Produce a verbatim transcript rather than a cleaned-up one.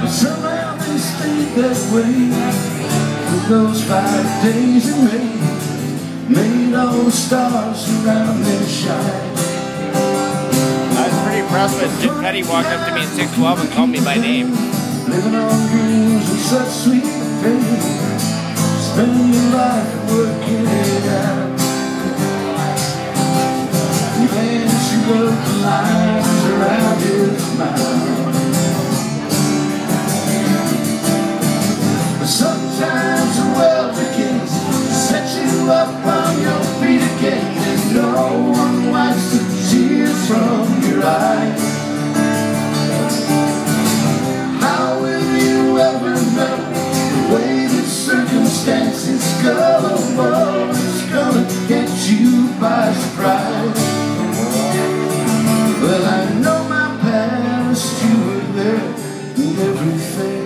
Somehow they stayed that way for those five days in May, made all the stars around me shine. I was pretty impressed when Jim Petty walked up to me in six twelve and called me by name. Living on dreams with such sweet pain, spending your life working it out. Man, she wrote the lines around his mouth. But sometimes the world begins to set you up on your feet again, and no one wipes the tears from your eyes. How will you ever know the way that circumstances go? Oh, it's gonna catch you by surprise. Well, I know my past, you were there in everything.